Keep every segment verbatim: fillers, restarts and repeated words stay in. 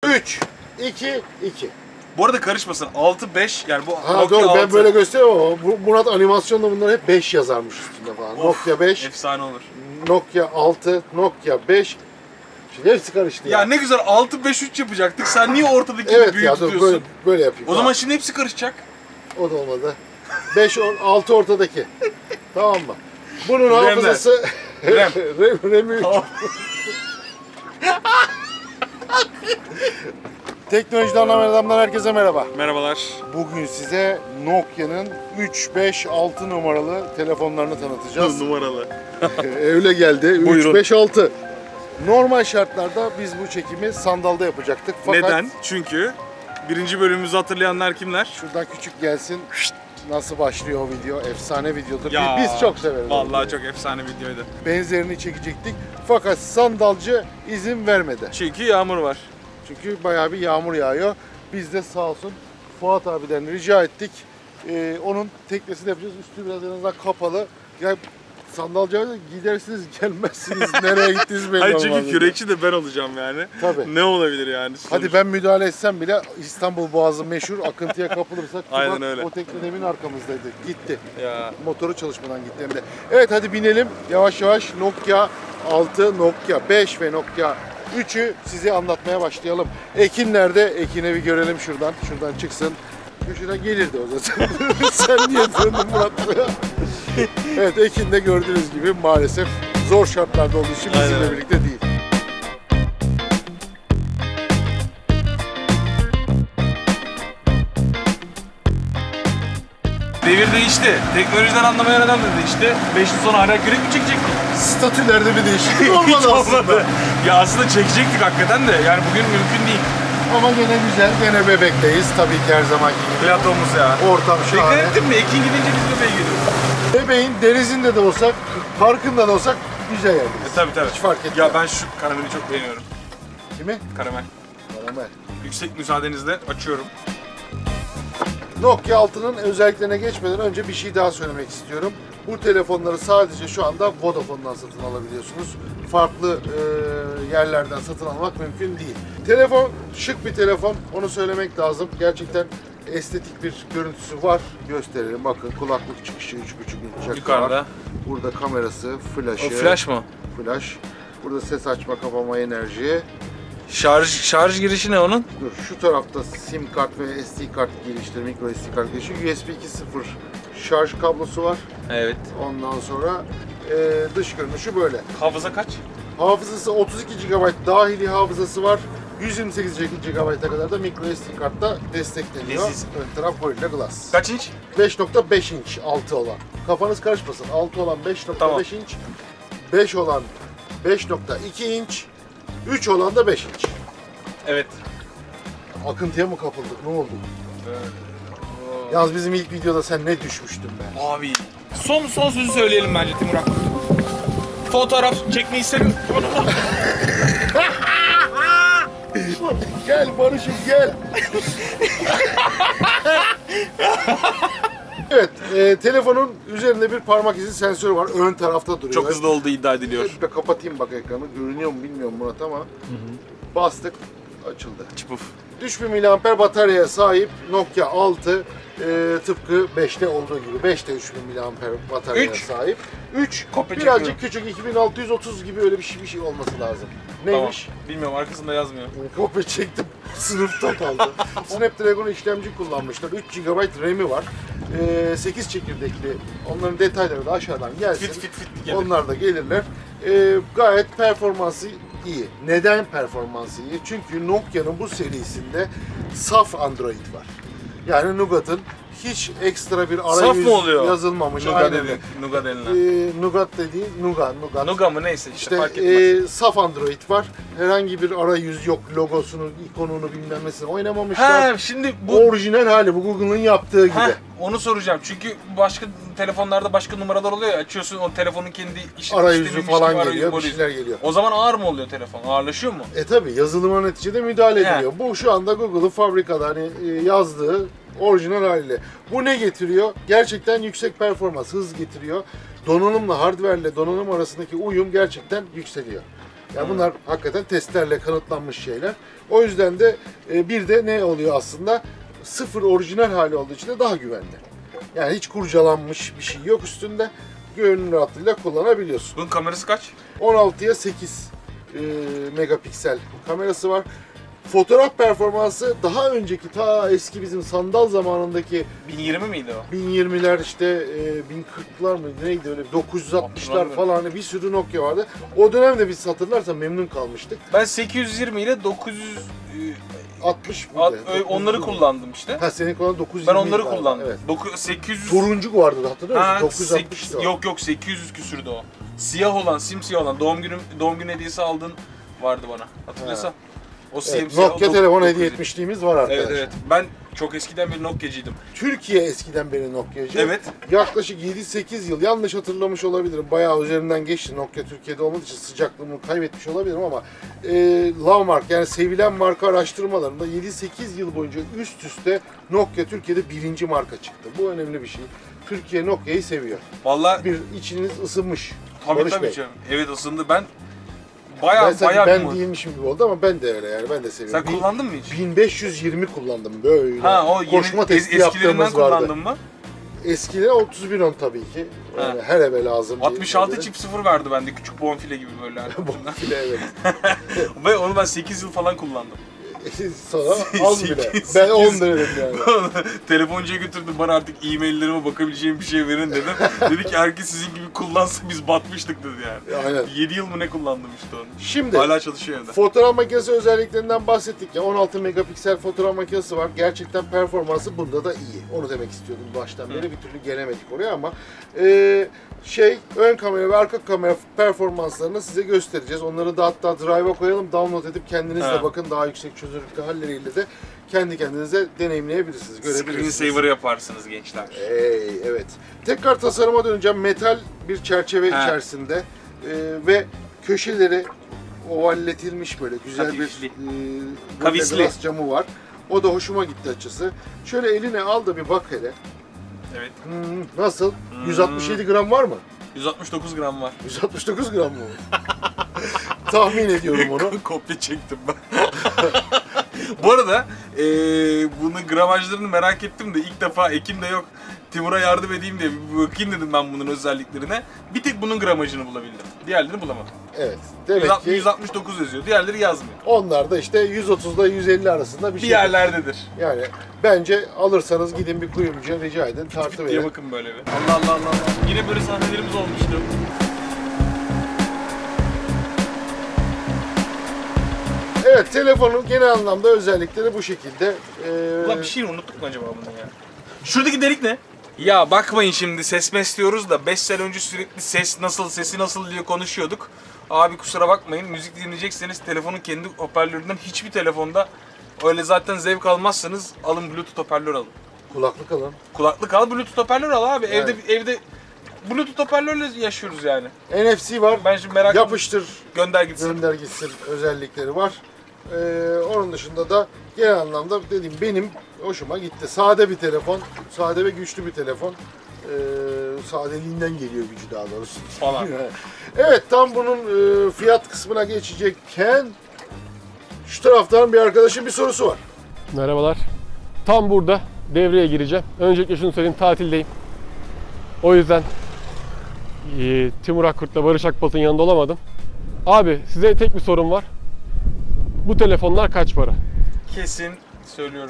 üç, iki, iki. Bu arada karışmasın. altı beş yani bu Ha Nokia doğru, ben altı. böyle gösteriyorum ama bu- Murat animasyonda bunlar hep beş yazarmış üstünde falan. Of, Nokia beş, efsane olur. Nokia altı, Nokia beş. Şimdi hepsi karıştı ya. Ya ne güzel altı beş üç yapacaktık. Sen niye ortadaki Evet büyük ya dur tutuyorsun? böyle, böyle yapayım. O zaman şimdi hepsi karışacak. O da olmadı. beş, altı ortadaki. Tamam mı? Bunun Remler. hafızası... Rem. Rem, Rem üç. Teknolojiden anlamayan adamlar herkese merhaba. Merhabalar. Bugün size Nokia'nın üç, beş, altı numaralı telefonlarını tanıtacağız. Numaralı. Öyle geldi. Buyurun. üç, beş, altı. Normal şartlarda biz bu çekimi sandalda yapacaktık. Fakat Neden? Çünkü birinci bölümümüzü hatırlayanlar kimler? şuradan küçük gelsin. Nasıl başlıyor o video? Efsane videodur. Ya, Biz çok severiz. Vallahi çok efsane videoydu. Benzerini çekecektik. Fakat sandalcı izin vermedi. Çünkü yağmur var. Çünkü bayağı bir yağmur yağıyor. Biz de sağ olsun Fuat abiden rica ettik. Ee, onun teknesini yapacağız. Üstü biraz en azından kapalı. Yani sandalcıya gidersiniz gelmezsiniz. Nereye gittiniz belli Hayır olmaz. çünkü kürekçi de ben olacağım yani. Tabii. Ne olabilir yani? Hadi ben müdahale etsem bile İstanbul Boğazı meşhur, akıntıya kapılırsak Aynen öyle. o tekne demin arkamızdaydı. Gitti. Ya. Motoru çalışmadan gitti hem de. Evet hadi binelim. Yavaş yavaş Nokia altı, Nokia beş ve Nokia üçü size anlatmaya başlayalım. Ekin nerede? Ekin'i bir görelim şuradan. Şuradan çıksın. Köşeden gelirdi o zaten. Sen niye döndün Murat? Evet Ekin de gördüğünüz gibi maalesef zor şartlarda olduğu için bizimle Aynen. birlikte değil. Devir değişti. Teknolojiden anlamayan adam da değişti. beş yıl sonra hala kürek mi çekecektik? Statülerde bir değişiklik Hiç olmadı aslında. olmadı. Ya aslında çekecektik hakikaten de yani bugün mümkün değil. Ama gene güzel, gene bebekteyiz. Tabii ki her zamanki gibi. Platomuz ya. Ortam Dikkat şahane. ettin mi? Ekin gidince biz bebeğe geliyoruz. Bebeğin denizinde de olsak, parkında da olsak güzel yerdeyiz. E tabi tabi. Hiç fark etmez. Ya ben şu karameli çok beğeniyorum. Kimi? Karamel. Karamel. Yüksek müsaadenizle açıyorum. Nokia altının özelliklerine geçmeden önce bir şey daha söylemek istiyorum. Bu telefonları sadece şu anda Vodafone'dan satın alabiliyorsunuz. Farklı e, yerlerden satın almak mümkün değil. Telefon şık bir telefon, onu söylemek lazım. Gerçekten estetik bir görüntüsü var. Gösterelim. Bakın kulaklık çıkışı üç buçuk inç jack Yukarıda. var. Burada kamerası, flaşı. O flash mı? Flash. Burada ses açma, kapama, enerji. Şarj şarj girişi ne onun? Dur, şu tarafta sim kart ve S D kart girişleri, micro S D kart girişi, U S B iki nokta sıfır şarj kablosu var. Evet. Ondan sonra e, dış görünüşü böyle. Hafıza kaç? Hafızası otuz iki gigabayt dahili hafızası var. yüz yirmi sekiz gigabayta kadar da micro S D kartla destekleniyor. Leziz. Ön taraf Gorilla Glass. Kaç inç? beş nokta beş inç altı olan. Kafanız karışmasın. altı olan beş nokta beş Tamam. inç. beş olan beş nokta iki inç. üç olan da beş inç. Evet. Akıntıya mı kapıldık? Ne oldu? Yalnız bizim ilk videoda sen ne düşmüştün be? Abi. Son son sözü söyleyelim bence Timur Akman. Fotoğraf çekmeyi istemiyorum. Gel Barış'ım gel. Evet, e, telefonun üzerinde bir parmak izi sensörü var. Ön tarafta duruyor. Çok hızlı olduğu iddia ediliyor. Bir kapatayım bak ekranı. Görünüyor mu bilmiyorum Murat ama. Hı hı. Bastık, açıldı. Çıpuf. üç bin miliamper bataryaya sahip Nokia altı e, tıpkı beşte olduğu gibi. beşte üç bin miliamper bataryaya üç. sahip. üç Kopya birazcık çekiyorum. küçük, iki bin altı yüz otuz gibi öyle bir şey, bir şey olması lazım. Neymiş? Tamam. Bilmiyorum arkasında yazmıyor. Kopya çektim, sınıfta kaldı. Snapdragon işlemci kullanmışlar. üç gigabayt RAM'i var. Ee, sekiz çekirdekli. Onların detayları da aşağıdan gelsin. Fit fit fit gelir. Onlar da gelirler. Ee, gayet performansı iyi. Neden performansı iyi? Çünkü Nokia'nın bu serisinde saf Android var. Yani Nougat'ın hiç ekstra bir Saf arayüz mı oluyor? yazılmamış. Nougat Aynen denilen. öyle. Nougat denilen. Ee, Nougat dediği Nougat, Nougat. Nougat mı neyse işte, İşte fark etmez. e, saf Android var. Herhangi bir arayüz yok. Logosunu, ikonunu bilmem nesini oynamamışlar. He şimdi bu Orijinal hali bu Google'ın yaptığı gibi. Heh, onu soracağım çünkü başka telefonlarda başka numaralar oluyor ya, açıyorsun o telefonun kendi iş, Arayüzü işlememiş falan gibi geliyor, bir arayüzü şeyler geliyor. O zaman ağır mı oluyor telefon? Ağırlaşıyor mu? E tabi yazılıma neticede müdahale He. ediliyor. Bu şu anda Google'ın fabrikada hani e, yazdığı orijinal haliyle. Bu ne getiriyor? Gerçekten yüksek performans, hız getiriyor. Donanımla, hardware ile donanım arasındaki uyum gerçekten yükseliyor. Yani bunlar hakikaten testlerle kanıtlanmış şeyler. O yüzden de e, bir de ne oluyor aslında? Sıfır orijinal hali olduğu için de daha güvenli. Yani hiç kurcalanmış bir şey yok üstünde. Gönül rahatlığıyla kullanabiliyorsun. Bunun kamerası kaç? on altıya sekiz e, megapiksel kamerası var. Fotoğraf performansı daha önceki ta eski bizim sandal zamanındaki bin yirmi miydi o? bin yirmiler işte e, bin kırklar mı neydi öyle dokuz yüz altmışlar falan hani bir sürü Nokia vardı. O dönemde biz hatırlarsan memnun kalmıştık. Ben sekiz yüz yirmi ile dokuz yüz altmış At, mıydı? ö- onları kullandım işte. Ha senin kullandığın dokuz yüz Ben yirmi onları galiba. kullandım. Evet. Doku- sekiz yüz Turuncu vardı hatırlıyor musun? Ha, dokuz yüz altmış sekiz- da var. yok yok sekiz yüz küsürdü o. Siyah olan, simsiyah olan doğum günüm doğum günü hediyesi aldın vardı bana. Hatırlıyorsan. O Evet, simsiyah Nokia dok- telefon dokuz hediye yüz. etmişliğimiz var arkadaşlar. Evet evet. Ben çok eskiden bir Nokia'cıydım. Türkiye eskiden beri Nokia'cı. Evet. Yaklaşık yedi sekiz yıl yanlış hatırlamış olabilirim. Bayağı üzerinden geçti. Nokia Türkiye'de olmadığı için sıcaklığımı kaybetmiş olabilirim ama e, Love Mark yani sevilen marka araştırmalarında yedi sekiz yıl boyunca üst üste Nokia Türkiye'de birinci marka çıktı. Bu önemli bir şey. Türkiye Nokia'yı seviyor. Vallahi Bir içiniz ısınmış. tabii Barış tabii Bey. canım. Evet ısındı. Ben bayağı Ben, sanki bayağı ben bir- değilmişim gibi oldu ama ben de öyle yani ben de seviyorum. Sen kullandın mı hiç? bin beş yüz yirmi kullandım böyle. Ha o yeni Koşma es- testi eskilerinden yaptığımız vardı. kullandın mı? Eskileri otuz bir on tabii ki. Yani Ha. her eve lazım. diye altmış altı söyledim. çift sıfır verdi bende küçük bonfile gibi böyle. Bonfile evet. Ve onu ben sekiz yıl falan kullandım. Sana az bile. Sekiz- Ben on sekiz- derim yani. Telefoncuya götürdüm, bana artık e-maillerime bakabileceğim bir şey verin dedim. Dedi ki herkes sizin gibi kullansa biz batmıştık dedi yani. Aynen. yedi yıl mı ne kullandım işte onu. Şimdi Hala çalışıyor evde. fotoğraf makinesi özelliklerinden bahsettik ya. on altı megapiksel fotoğraf makinesi var. Gerçekten performansı bunda da iyi. Onu demek istiyordum baştan beri. Bir türlü gelemedik oraya ama e, şey ön kamera ve arka kamera performanslarını size göstereceğiz. Onları da hatta drive'a koyalım. Download edip kendiniz de Ha. bakın daha yüksek çözünürlükte halleriyle de kendi kendinize deneyimleyebilirsiniz. Görebilirsiniz. Screensaver yaparsınız gençler. Ey, evet. Tekrar tasarıma döneceğim. Metal bir çerçeve Ha. içerisinde e, ve köşeleri ovalletilmiş böyle güzel Hafifli. bir e, Kavisli. glass camı var. O da hoşuma gitti açısı. Şöyle eline al da bir bak hele. Evet. Hmm, nasıl? yüz altmış yedi gram var mı? yüz altmış dokuz gram var. yüz altmış dokuz gram mı? Tahmin ediyorum onu. Kopya çektim ben. Bu arada eee bunun gramajlarını merak ettim de ilk defa Ekim'de yok. Timur'a yardım edeyim diye bir bakayım dedim ben bunun özelliklerine. Bir tek bunun gramajını bulabildim. Diğerlerini bulamadım. Evet. Demek yüz altmış, ki yüz altmış dokuz yazıyor. Diğerleri yazmıyor. onlar da işte yüz otuzla yüz elli arasında bir Bir şey. yerlerdedir. Yani bence alırsanız gidin bir kuyumcuya rica edin tartı diye verin. bakın böyle bir. Allah Allah Allah Allah. Yine böyle sahnelerimiz olmuştu. Evet, telefonun genel anlamda özellikleri bu şekilde. Ee, Ulan bir şey unuttuk mu acaba bunun ya? Şuradaki delik ne? Ya bakmayın şimdi ses mes diyoruz da beş sene önce sürekli ses nasıl, sesi nasıl diye konuşuyorduk. Abi kusura bakmayın, müzik dinleyecekseniz telefonun kendi hoparlöründen hiçbir telefonda öyle zaten zevk almazsanız alın Bluetooth hoparlör alın. kulaklık alın. Kulaklık al, Bluetooth hoparlör al abi. Evet. Evde evde Bluetooth hoparlörle yaşıyoruz yani. N F C var. Ben şimdi merak ettim. Yapıştır, Gönder gitsin. gönder gitsin özellikleri var. Ee, onun dışında da genel anlamda dediğim benim hoşuma gitti. Sade bir telefon, sade ve güçlü bir telefon. Ee, sadeliğinden geliyor gücü daha doğrusu. Falan. Evet, tam bunun e, fiyat kısmına geçecekken şu taraftan bir arkadaşın bir sorusu var. Merhabalar. Tam burada devreye gireceğim. Öncelikle şunu söyleyeyim, tatildeyim. O yüzden e, Timur Akkurt'la Barış Akbalt'ın yanında olamadım. Abi size tek bir sorum var. Bu telefonlar kaç para? Kesin söylüyorum.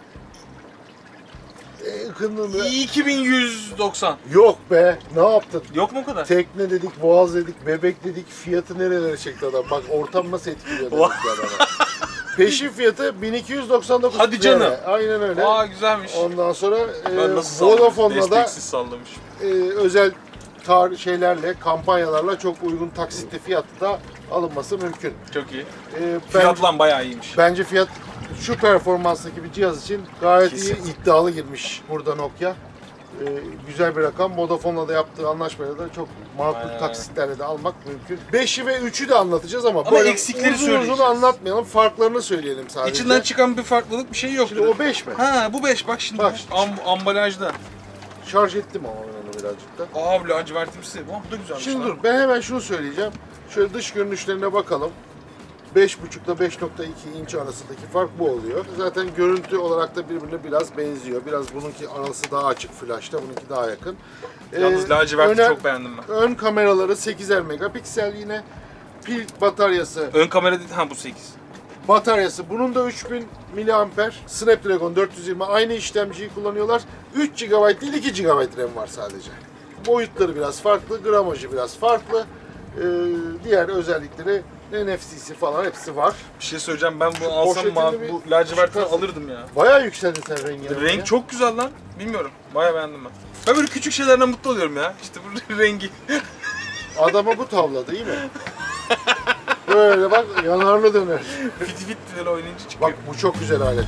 Ee, kınını- iki bin yüz doksan. Yok be, ne yaptın? Yok mu o kadar? Tekne dedik, boğaz dedik, bebek dedik, fiyatı nerelere çekti adam. Bak ortam nasıl etkiliyor dedik adama. Peşin fiyatı bin iki yüz doksan dokuz Hadi lira. canım. Aynen öyle. Aa güzelmiş. Ondan sonra Ben e, nasıl sallamış? Vodafone'la da Desteksiz sallamış. e, özel tar şeylerle, kampanyalarla çok uygun taksitle fiyatta alınması mümkün. Çok iyi. E, ben, Fiyat lan bayağı iyiymiş. bence fiyat şu performanstaki bir cihaz için gayet Kesin. iyi, iddialı girmiş burada Nokia. E, güzel bir rakam. Vodafone'la da yaptığı anlaşmayla da çok makul Aynen. taksitlerle de almak mümkün. beşi ve üçü de anlatacağız ama, Ama böyle eksikleri uzun uzun söyleyeceğiz. anlatmayalım. Farklarını söyleyelim sadece. İçinden çıkan bir farklılık bir şey yok. Şimdi o beş mi? Ha bu beş bak şimdi Bak bu şimdi. am- ambalajda. Şarj ettim ama ben onu birazcık da. Abi lacivertimsi. Oh, bu da güzelmiş Şimdi lan. dur, ben hemen şunu söyleyeceğim. Şöyle dış görünüşlerine bakalım. beş buçuk ile beş nokta iki inç arasındaki fark bu oluyor. Zaten görüntü olarak da birbirine biraz benziyor. Biraz bununki arası daha açık flash'ta, bununki daha yakın. Yalnız Ee, laciverti öne- çok beğendim ben. Ön kameraları sekizer megapiksel yine. Pil bataryası, Ön kamera değil, ha bu sekiz. bataryası bunun da üç bin miliamper. Snapdragon dört yüz yirmi aynı işlemciyi kullanıyorlar. üç gigabayt değil iki gigabayt RAM var sadece. Boyutları biraz farklı, gramajı biraz farklı. Ee, diğer özellikleri N F C'si falan hepsi var. Bir şey söyleyeceğim, ben bu Şu alsam poşetini mavi, bir bu laciverti çıkarsın. alırdım ya. Bayağı yükseldi sen rengine. Renk çok güzel lan. Bilmiyorum. Bayağı beğendim ben. Ben böyle küçük şeylerden mutlu oluyorum ya. İşte bu rengi. Adama bu tavla değil mi? Böyle bak yanarlı döner. Fiti fit böyle oynayınca çıkıyor. Bak bu çok güzel alet.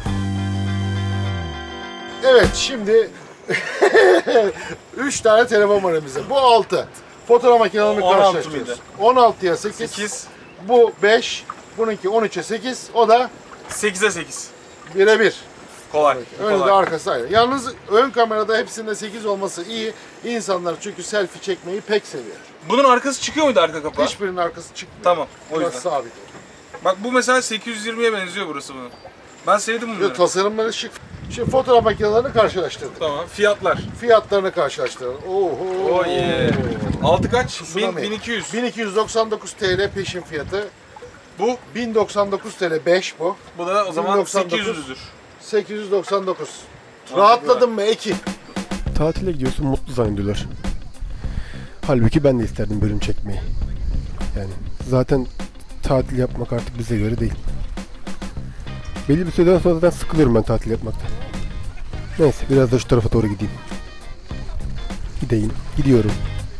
Evet şimdi üç tane telefon var elimizde. Bu altı. Fotoğraf makinelerini on altı karşılaştırıyoruz. mıydı? on altıya sekiz. sekiz. Bu beş. Bununki on üçe sekiz. O da sekize sekiz. bire bir. Kolay. Önü de kolay. arkası aynı. Yalnız ön kamerada hepsinde sekiz olması iyi. İnsanlar çünkü selfie çekmeyi pek seviyor. Bunun arkası çıkıyor muydu arka kapağı? Hiçbirinin arkası çıkmıyor. Tamam. O Burası yüzden. sabit. Bak bu mesela sekiz yüz yirmiye benziyor burası bunun. Ben sevdim Böyle bunları. tasarımları şık. Şimdi fotoğraf makinelerini karşılaştırdık. Tamam. Fiyatlar. Fiyatlarını karşılaştıralım. Oho. Oh yeah. Altı kaç? Tsunami. bin, bin iki yüz. bin iki yüz doksan dokuz T L peşin fiyatı. Bu. bin doksan dokuz T L beş bu. Bu da o zaman bin doksan dokuz. sekiz yüzdür. sekiz yüz doksan dokuz. Rahatladın mı Eki? Tatile gidiyorsun, mutlu zannediyorlar. Halbuki ben de isterdim bölüm çekmeyi. Yani zaten tatil yapmak artık bize göre değil. Belli bir süreden sonra zaten sıkılıyorum ben tatil yapmaktan. Neyse biraz da şu tarafa doğru gideyim. Gideyim. Gidiyorum.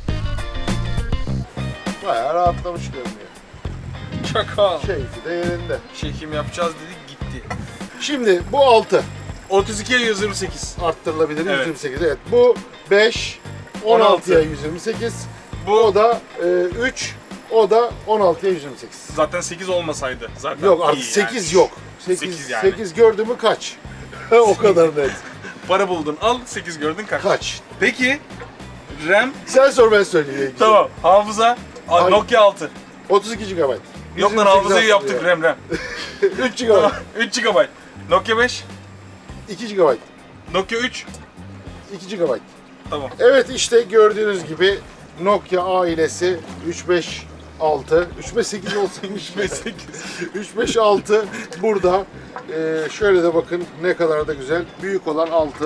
Bayağı rahatlamış görünüyor. Çakal. Keyfi de yerinde. Çekim yapacağız dedik gitti. Şimdi bu altı. otuz ikiye yüz yirmi sekiz. Arttırılabilir Evet. yüz yirmi sekiz. Evet. Bu beş. on altıya yüz yirmi sekiz. Bu O da e, üç. O da on altıya yüz yirmi sekiz. zaten sekiz olmasaydı zaten Yok artık iyi sekiz yani. yok. sekiz, sekiz yani. sekiz gördü mü kaç? O kadar net. Para buldun al, sekiz gördün kaç. Kaç? Peki RAM Sen sor ben söyleyeyim. tamam, hafıza Ay. Nokia altı. otuz iki gigabayt. Yok lan hafızayı yaptık RAM RAM. üç gigabayt. üç gigabayt. Nokia beş, iki gigabayt. Nokia üç. iki gigabayt. Tamam. Evet işte gördüğünüz gibi Nokia ailesi üç beş altı, üç beş sekiz olsaymış. üç beş sekiz. üç beş altı burada. Ee, şöyle de bakın ne kadar da güzel. Büyük olan altı.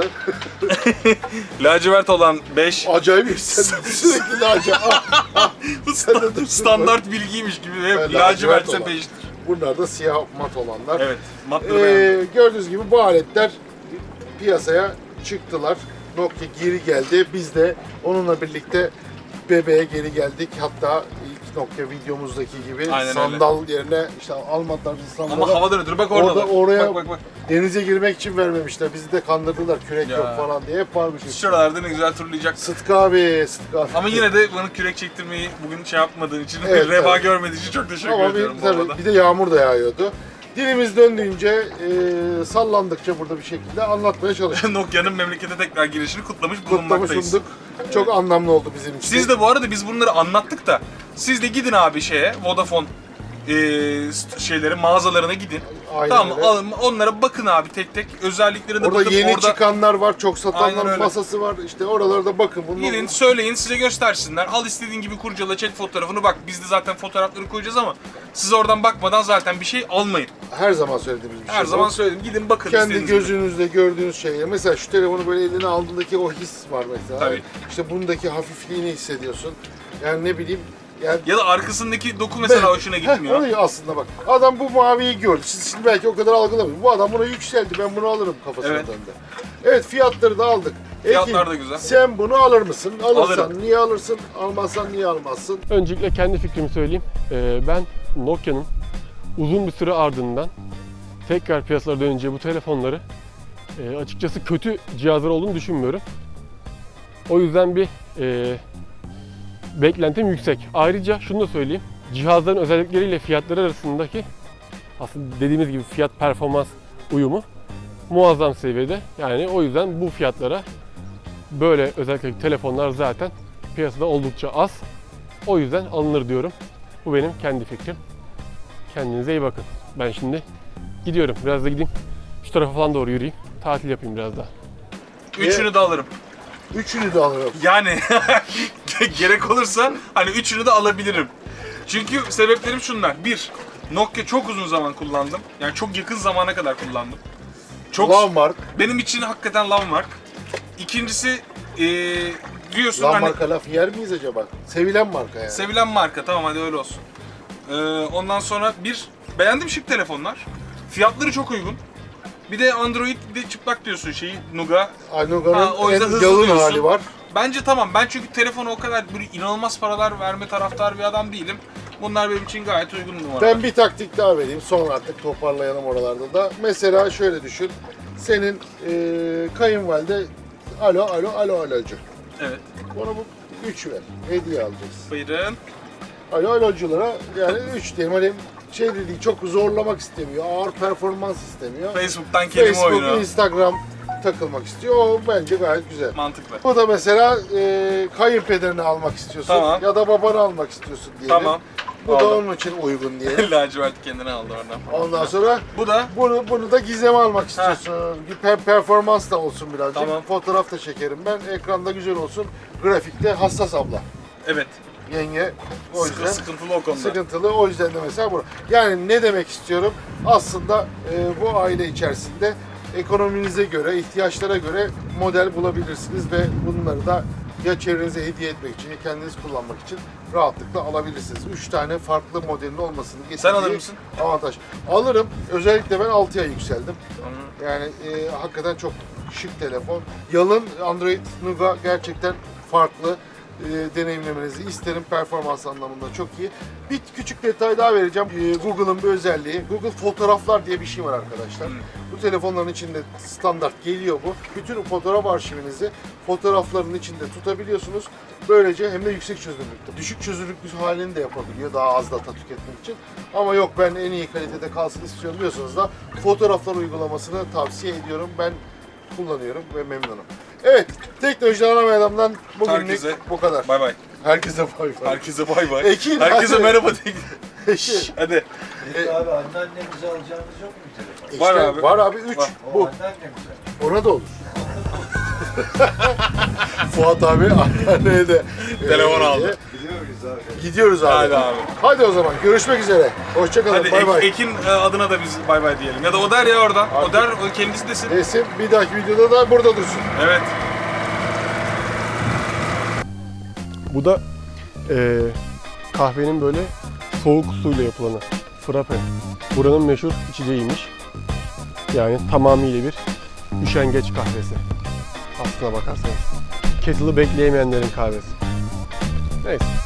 Lacivert olan beş. Acayip yükseldi. Sürekli lacivert. Ah, ah. Bu sta- standart bilgiymiş gibi hep Evet, lacivertse lacivert olan. beştir. Bunlar da siyah mat olanlar. Evet. Matları beğendim. Ee, gördüğünüz gibi bu aletler piyasaya çıktılar. Nokia geri geldi. Biz de onunla birlikte bebeğe geri geldik. Hatta ilk Nokia videomuzdaki gibi Aynen sandal yerine işte almadılar bizi sandala. Ama havadan ötürü bak orada. Orada oraya Bak bak bak. denize girmek için vermemişler. Bizi de kandırdılar. Kürek Ya. yok falan diye hep varmış. Şuralarda ne güzel turlayacak. Sıtkı abi, Sıtkı abi. Ama yine de bana kürek çektirmeyi bugün şey yapmadığın için, Evet, reva tabii. görmediğin için çok teşekkür Ama bir, ediyorum bu tabii, arada. bir de yağmur da yağıyordu. Dilimiz döndüğünce, e, sallandıkça burada bir şekilde anlatmaya çalıştık. Nokia'nın memlekete tekrar girişini kutlamış Kutlamış bulunmaktayız. olduk. Çok anlamlı oldu bizim için. Siz de bu arada biz bunları anlattık da siz de gidin abi şeye Vodafone eee şeyleri mağazalarına gidin. Aynen Tamam öyle. alın onlara bakın abi tek tek özelliklerine Orada bakıp yeni orada çıkanlar var, çok Aynen satanların öyle. masası var. İşte oralarda bakın. Bunun gidin söyleyin size göstersinler. Al istediğin gibi kurcala çek fotoğrafını bak. Biz de zaten fotoğrafları koyacağız ama siz oradan bakmadan zaten bir şey almayın. her zaman söylediğimiz bir şey. Her bu. zaman söyledim gidin bakın kendi istediğiniz gibi. gözünüzde gördüğünüz şeyler. Mesela şu telefonu böyle eline aldığındaki o his var mesela. Tabii. İşte bundaki hafifliğini hissediyorsun. Yani ne bileyim. Yani Ya da arkasındaki doku mesela hoşuna gitmiyor. Heh, onu aslında bak. Adam bu maviyi gördü. Siz şimdi belki o kadar algılamıyor. Bu adam buna yükseldi. Ben bunu alırım kafasına Evet. döndü. Evet fiyatları da aldık. Fiyatlar Ekin, da güzel. Sen bunu alır mısın? Alırsan Alırım. niye alırsın? Almazsan niye almazsın? Öncelikle kendi fikrimi söyleyeyim. Ee, ben Nokia'nın uzun bir süre ardından tekrar piyasalara dönünce bu telefonları e, açıkçası kötü cihazlar olduğunu düşünmüyorum. O yüzden bir e, beklentim yüksek. Ayrıca şunu da söyleyeyim. Cihazların özellikleriyle fiyatları arasındaki aslında dediğimiz gibi fiyat performans uyumu muazzam seviyede. Yani o yüzden bu fiyatlara böyle özellikle telefonlar zaten piyasada oldukça az. O yüzden alınır diyorum. Bu benim kendi fikrim. Kendinize iyi bakın. Ben şimdi gidiyorum. Biraz da gideyim. Şu tarafa falan doğru yürüyeyim. Tatil yapayım biraz daha. Üçünü de alırım. Üçünü de alırım. Yani gerek olursa hani üçünü de alabilirim. Çünkü sebeplerim şunlar. Bir, Nokia çok uzun zaman kullandım. Yani çok yakın zamana kadar kullandım. Çok Landmark. benim için hakikaten Landmark. İkincisi ee, biliyorsun hani Landmark'a laf yer miyiz acaba? Sevilen marka yani. sevilen marka. Tamam hadi öyle olsun. Ee, ondan sonra bir beğendim şık telefonlar. Fiyatları çok uygun. Bir de Android bir de çıplak diyorsun şeyi Nougat. Ha, o Aynuga'nın yüzden en hızlı yalın diyorsun. hali var. Bence tamam. Ben çünkü telefona o kadar böyle inanılmaz paralar verme taraftar bir adam değilim. Bunlar benim için gayet uygun numaralar. Ben bir taktik daha vereyim. Sonra artık toparlayalım oralarda da. Mesela şöyle düşün. Senin eee kayınvalide alo alo alo alocu. Evet. Bana bu üç ver. Hediye alacağız. Buyurun. Alo aloculara yani üç diyelim. Hani şey dediği çok zorlamak istemiyor. Ağır performans istemiyor. Facebook'tan kelime Facebook, oyunu. Instagram takılmak istiyor. O bence gayet güzel. Mantıklı. Bu da mesela e, kayınpederini almak istiyorsun Tamam. ya da babanı almak istiyorsun diyelim. Tamam. Bu da Aldım. onun için uygun diyelim. Lacivert kendine aldı oradan. Ondan sonra Bu da bunu bunu da gizeme almak istiyorsun. Bir per- performans da olsun birazcık. Tamam. Fotoğraf da çekerim ben. Ekranda güzel olsun. Grafikte hassas abla. evet. Yenge. O Sıkı, yüzden sıkıntılı o konuda. sıkıntılı. O yüzden de mesela bu. Yani ne demek istiyorum? Aslında e, bu aile içerisinde ekonominize göre, ihtiyaçlara göre model bulabilirsiniz ve bunları da ya çevrenize hediye etmek için ya kendiniz kullanmak için rahatlıkla alabilirsiniz. Üç tane farklı modelin olmasını getirdiği Sen alır mısın? avantaj. Alırım. Özellikle ben altıya yükseldim. Hı. Yani e, hakikaten çok şık telefon. Yalın Android Nougat gerçekten farklı. E, deneyimlemenizi isterim. Performans anlamında çok iyi. Bir küçük detay daha vereceğim. E, Google'ın bir özelliği. Google Fotoğraflar diye bir şey var arkadaşlar. Hı. Bu telefonların içinde standart geliyor bu. Bütün fotoğraf arşivinizi fotoğrafların içinde tutabiliyorsunuz. Böylece hem de yüksek çözünürlükte. Düşük çözünürlüklü halini de yapabiliyor daha az data tüketmek için. Ama yok ben en iyi kalitede kalsın istiyorum diyorsanız da fotoğraflar uygulamasını tavsiye ediyorum. Ben kullanıyorum ve memnunum. Evet, Teknolojiden Ana Meydan'dan bugünlük Herkese bu kadar. Bay bay. Herkese bay bay. Herkese bay bay. Ekin, Herkese hadi. merhaba de. Ekin. Hadi. Peki abi anneannemize alacağımız yok mu bir telefon? İşte Var abi. Var abi üç. Var. O Bu. anneannemize. Ona da olur. Fuat abi anneye de Telefon e, aldı. Biliyoruz abi. Gidiyoruz abi. Hadi abi. Hadi o zaman görüşmek üzere. Hoşçakalın. Hadi Bay Ek- bay. Ekin e, adına da biz bay bay diyelim. Ya da o der ya oradan. O der, o kendisi desin. Resim bir dahaki videoda da burada dursun. Evet. Bu da eee, kahvenin böyle soğuk suyla yapılanı. Frappe. Buranın meşhur içeceğiymiş. Yani tamamıyla bir üşengeç kahvesi. Aslına bakarsanız. Kettle'ı bekleyemeyenlerin kahvesi. Neyse.